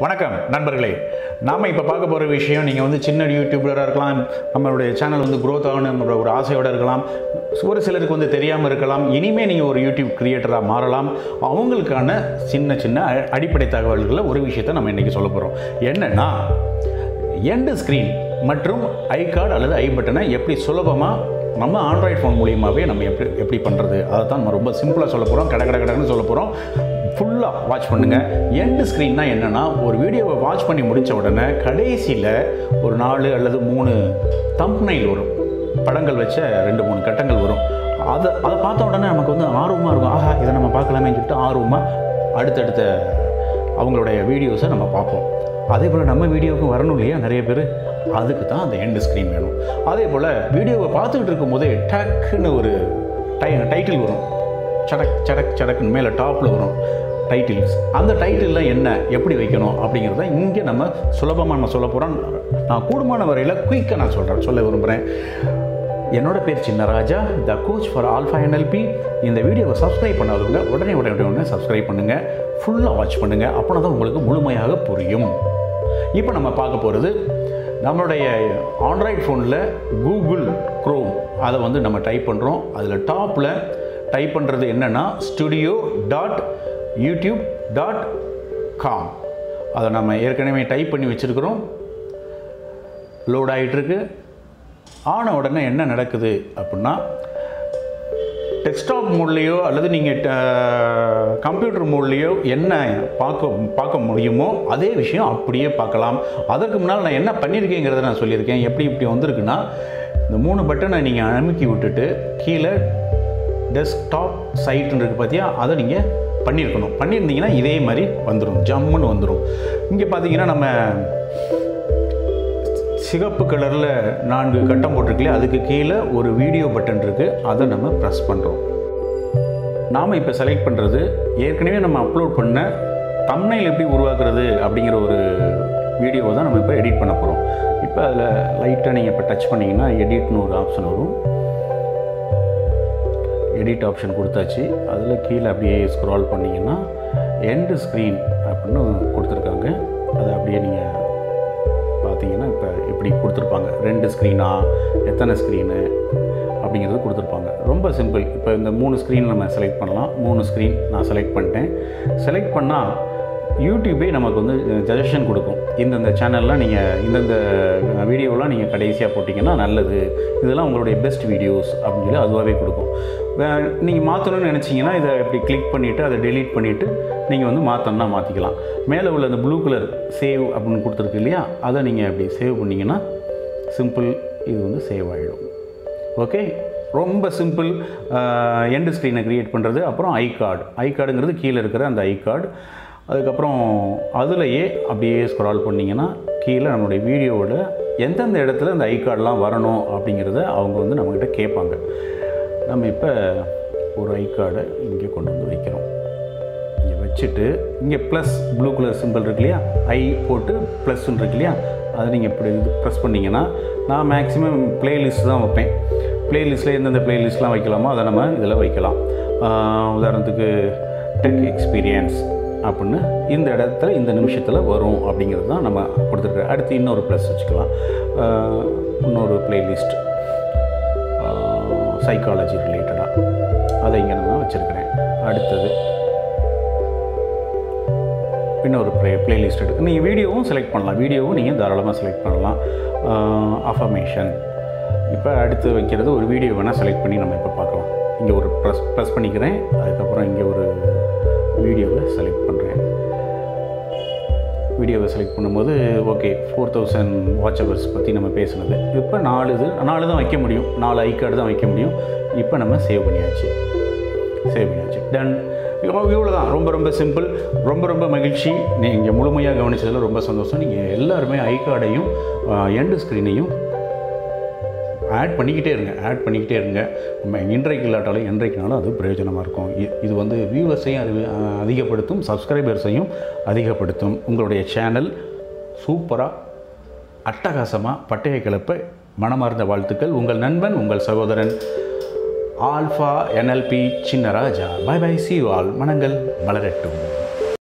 வணக்கம் நண்பர்களே, நாம் இப்போ பார்க்க போகிற விஷயம், நீங்கள் வந்து சின்ன யூடியூபராக இருக்கலாம், நம்மளுடைய சேனல் வந்து க்ரோத் ஆகணுங்கிற ஒரு ஆசையோடு இருக்கலாம், ஒரு சிலருக்கு வந்து தெரியாமல் இருக்கலாம். இனிமேல் நீங்கள் ஒரு யூடியூப் கிரியேட்டராக மாறலாம். அவங்களுக்கான சின்ன சின்ன அடிப்படை தகவல்களை ஒரு விஷயத்தை நம்ம இன்றைக்கி சொல்ல போகிறோம். என்னென்னா, எண்டு ஸ்க்ரீன் மற்றும் ஐ கார்டு அல்லது ஐ பட்டனை எப்படி சுலபமாக நம்ம ஆண்ட்ராய்டு ஃபோன் மூலியமாகவே நம்ம எப்படி பண்ணுறது, அதை தான் நம்ம ரொம்ப சிம்பிளாக சொல்ல போகிறோம். கடன்னு சொல்ல போகிறோம். ஃபுல்லாக வாட்ச் பண்ணுங்கள். எண்டு ஸ்க்ரீன்னா என்னென்னா, ஒரு வீடியோவை வாட்ச் பண்ணி முடித்த உடனே கடைசியில் ஒரு 4 அல்லது 3 தம்ப்நெயில் வரும், படங்கள் வச்ச 2-3 கட்டங்கள் வரும். அதை பார்த்த உடனே நமக்கு வந்து ஆர்வமாக இருக்கும். ஆஹா, இதை நம்ம பார்க்கலாமேன்னு சொல்லிட்டு ஆர்வமாக அடுத்தடுத்த அவங்களுடைய வீடியோஸை நம்ம பார்ப்போம். அதே போல் நம்ம வீடியோவுக்கும் வரணும் இல்லையா நிறைய பேர், அதுக்கு தான் அந்த எண்டு ஸ்க்ரீன் வேணும். அதே போல் வீடியோவை பார்த்துக்கிட்டு இருக்கும்போதே டக்குன்னு ஒரு டைட்டில் வரும், சடக்குன்னு மேலே டாப்பில் வரும் டைட்டில்ஸ். அந்த டைட்டில்லாம் என்ன, எப்படி வைக்கணும் அப்படிங்கிறத இங்கே நம்ம சுலபமாக நம்ம சொல்ல போகிறோம். நான் கூடுமான வரையில் குயிக்காக நான் சொல்ல விரும்புகிறேன். என்னோட பேர் Chinnaraja, the coach for Alpha NLP. இந்த வீடியோவை சப்ஸ்கிரைப் பண்ணாதவங்க உடனே சப்ஸ்கிரைப் பண்ணுங்கள், ஃபுல்லாக வாட்ச் பண்ணுங்கள். அப்படின்னா தான் உங்களுக்கு முழுமையாக புரியும். இப்போ நம்ம பார்க்க போகிறது, நம்மளுடைய ஆண்ட்ராய்டு ஃபோனில் கூகுள் க்ரோம் அதை வந்து நம்ம டைப் பண்ணுறோம். அதில் டாப்பில் டைப் பண்ணுறது என்னென்னா studio.youtube.com. அதை நம்ம ஏற்கனவே டைப் பண்ணி வச்சுருக்கிறோம். லோட் ஆகிட்டுருக்கு. ஆன உடனே என்ன நடக்குது அப்படின்னா, டெஸ்க்டாப் மோட்லேயோ அல்லது நீங்கள் கம்ப்யூட்டர் மோட்லேயோ என்ன பார்க்க முடியுமோ அதே விஷயம் அப்படியே பார்க்கலாம். அதற்கு முன்னால் நான் என்ன பண்ணியிருக்கேங்கிறத நான் சொல்லியிருக்கேன். இப்படி வந்திருக்குன்னா, இந்த 3 பட்டனை நீங்கள் அமுக்கி விட்டுட்டு கீழே டெஸ்க்டாப் சைட்டுன்னு இருக்குது பார்த்தியா, அதை நீங்கள் பண்ணியிருந்தீங்கன்னா இதே மாதிரி வந்துடும், ஜம்முன்னு வந்துடும். இங்கே பார்த்தீங்கன்னா நம்ம சிகப்பு கலரில் 4 கட்டம் போட்டிருக்கலையே, அதுக்கு கீழே ஒரு வீடியோ பட்டன் இருக்குது, அதை நம்ம ப்ரெஸ் பண்ணுறோம். நாம் இப்போ செலக்ட் பண்ணுறது ஏற்கனவே நம்ம அப்லோட் பண்ண தம்ப்நெயில் எப்படி உருவாக்குறது அப்படிங்கிற ஒரு வீடியோவை தான் நம்ம இப்போ எடிட் பண்ண போகிறோம். இப்போ அதில் லைட்டாக நீங்கள் இப்போ டச் பண்ணிங்கன்னா எடிட்னு ஒரு ஆப்ஷன் வரும். எடிட் ஆப்ஷன் கொடுத்தாச்சு. அதில் கீழே அப்படியே ஸ்க்ரால் பண்ணிங்கன்னா எண்டு ஸ்க்ரீன் அப்படின்னு கொடுத்துருக்காங்க. அதை அப்படியே நீங்கள் பார்த்தீங்கன்னா இப்போ இப்படி கொடுத்துருப்பாங்க. 2 ஸ்க்ரீனா, எத்தனை ஸ்க்ரீனு அப்படிங்கிறது கொடுத்துருப்பாங்க. ரொம்ப சிம்பிள். இப்போ இந்த 3 ஸ்க்ரீன் நம்ம செலக்ட் பண்ணலாம். 3 ஸ்க்ரீன் நான் செலக்ட் பண்ணிட்டேன். செலக்ட் பண்ணால் யூடியூபே நமக்கு வந்து சஜஷன் கொடுக்கும். இந்தந்த சேனல்லாம் நீங்கள் இந்தந்த வீடியோலாம் நீங்கள் கடைசியாக போட்டிங்கன்னா நல்லது, இதெல்லாம் உங்களுடைய பெஸ்ட் வீடியோஸ் அப்படின்னு சொல்லி அதுவாகவே கொடுக்கும். நீங்கள் மாற்றணும்னு நினச்சிங்கன்னா இதை இப்படி கிளிக் பண்ணிவிட்டு அதை டெலீட் பண்ணிவிட்டு நீங்கள் வந்து மாற்றணும்னா மாற்றிக்கலாம். மேலே உள்ள அந்த ப்ளூ கலர் சேவ் அப்படின்னு கொடுத்துருக்கு இல்லையா, அதை நீங்கள் அப்படி சேவ் பண்ணிங்கன்னா சிம்பிள், இது வந்து சேவ் ஆகிடும். ஓகே, ரொம்ப சிம்பிள் எண்டு ஸ்க்ரீனை க்ரியேட் பண்ணுறது. அப்புறம் ஐ கார்டுங்கிறது கீழே இருக்கிற அந்த ஐ கார்டு. அதுக்கப்புறம் அதுலேயே அப்படியே ஸ்க்ரால் பண்ணிங்கன்னா கீழே நம்மளுடைய வீடியோவோட எந்தெந்த இடத்துல அந்த ஐ கார்டெலாம் வரணும் அப்படிங்கிறத அவங்க வந்து நம்மக்கிட்ட கேட்பாங்க. நம்ம இப்போ ஒரு ஐ கார்டை இங்கே கொண்டு வந்து வைக்கிறோம். இங்கே வச்சுட்டு இங்கே ப்ளஸ் ப்ளூ கலர் சிம்பிள் இருக்கு இல்லையா, ஐ போட்டு ப்ளஸ்ன்னு இருக்கு இல்லையா, அதை நீங்கள் இப்படி ப்ரெஸ் பண்ணிங்கன்னா, நான் மேக்ஸிமம் ப்ளேலிஸ்ட் தான் வைப்பேன். ப்ளேலிஸ்ட்டில் எந்தெந்த ப்ளேலிஸ்ட்லாம் வைக்கலாமோ அதை நம்ம இதில் வைக்கலாம். உதாரணத்துக்கு டெக் எக்ஸ்பீரியன்ஸ் அப்படின்னு இந்த இடத்துல இந்த நிமிஷத்தில் வரும் அப்படிங்கிறது தான் நம்ம கொடுத்துருக்கோம். அடுத்து இன்னொரு ப்ளஸ் வச்சுக்கலாம். இன்னொரு ப்ளேலிஸ்ட் சைக்காலஜி ரிலேட்டடாக, அதை இங்கே நான் வச்சுருக்கிறேன். அடுத்தது இன்னொரு ப்ளேலிஸ்ட் எடுத்து நீங்கள் வீடியோவும் செலக்ட் பண்ணலாம். வீடியோவும் நீங்கள் தாராளமாக செலக்ட் பண்ணலாம். அஃபர்மேஷன் இப்போ அடுத்து வைக்கிறது ஒரு வீடியோ வேணால் செலக்ட் பண்ணி நம்ம இப்போ பார்க்கலாம். இங்கே ஒரு ப்ரெஸ் பண்ணிக்கிறேன். அதுக்கப்புறம் இங்கே ஒரு வீடியோவை செலக்ட் பண்ணுறேன். வீடியோவை செலக்ட் பண்ணும்போது ஓகே, 4000 வாட்ச் ஹவர்ஸ் பற்றி நம்ம பேசுனது. இப்போ 4 தான் வைக்க முடியும், 4 ஐ கார்டு தான் வைக்க முடியும். இப்போ நம்ம சேவ் பண்ணியாச்சு. டன். இவ்வளோ தான், ரொம்ப சிம்பிள், ரொம்ப மகிழ்ச்சி. நீங்கள் முழுமையாக கவனித்ததில் ரொம்ப சந்தோஷம். நீங்கள் எல்லாருமே ஐ கார்டையும் எண்டு ஸ்க்ரீனையும் ஆட் பண்ணிக்கிட்டே இருங்க. நம்ம இன்றைக்கு இல்லாட்டாலும் என்றைக்குனாலும் அது பிரயோஜனமாக இருக்கும். இது வந்து வியூவர்ஸையும் அதிகப்படுத்தும், சப்ஸ்கிரைபர்ஸையும் அதிகப்படுத்தும். உங்களுடைய சேனல் சூப்பராக அட்டகாசமாக பட்டையை கிளப்ப மனமார்ந்த வாழ்த்துக்கள். உங்கள் நண்பன், உங்கள் சகோதரன் Alpha NLP Chinnaraja. Bye, see you all. மனங்கள் மலரட்டும்.